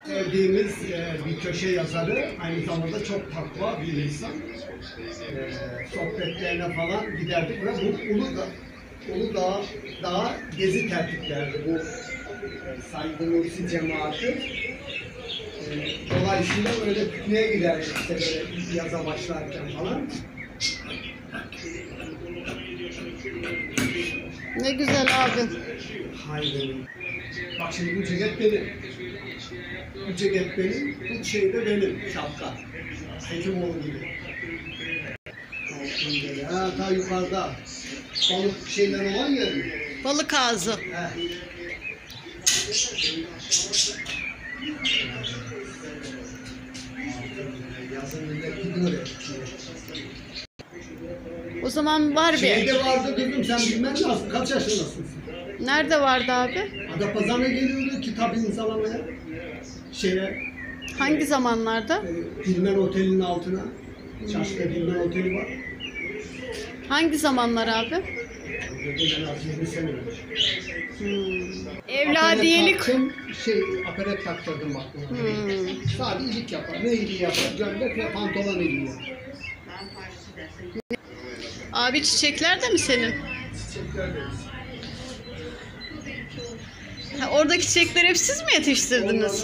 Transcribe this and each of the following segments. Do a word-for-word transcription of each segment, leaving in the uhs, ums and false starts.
sevdiğimiz e, bir köşe yazarı, aynı zamanda çok takva bir insan. E, sohbetlerine falan giderdik ve bu Uludağ, Uludağ Dağı gezi tertiplerdi bu e, Said Nursi cemaati. E, dolayısıyla öyle pikniğe giderdik işte böyle yaza başlarken falan. Ne güzel abi. Haydi. Bak şimdi bu ceket benim. Bu ceket benim, bu şey de benim, şapka. Hekimoğlu gibi. Ha, ta yukarıda. Balık şeyler olan yer mi? Balık ağzı. He. Yazın millet gidiyor ya. O zaman var bir. Şeyde vardı kızım, sen bilmem lazım. Kaç yaşındasın sen? Nerede vardı abi? Adapazarı'na geliyordu kitap imzalamaya. Şeye, Hangi zamanlarda? e, Dilmen Oteli'nin altına. Çarşıda Dilmen Oteli var. Hangi zamanlar abi? En az yirmi sene önce. Hmm. Evladiyelik. Taktım, şey, aperet taktırdım bak. Hmm. Sadece iyilik yapar. Ne iyiliği yapar? Gömlek ve pantolon iyiliği yapar. Abi çiçekler de mi senin? Çiçekler deriz. Ha, oradaki çiçekleri hep siz mi yetiştirdiniz?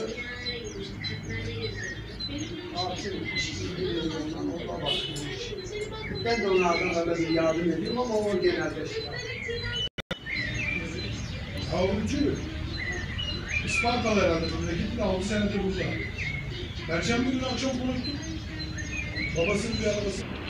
Ben de onlardan arada bir yardım ediyorum ama o genelde. Avrucu. Ispartalı herhalde burada. Gitti altı senedir burada. Perşembe günü akşam konuştuk. Babasının bir arabası.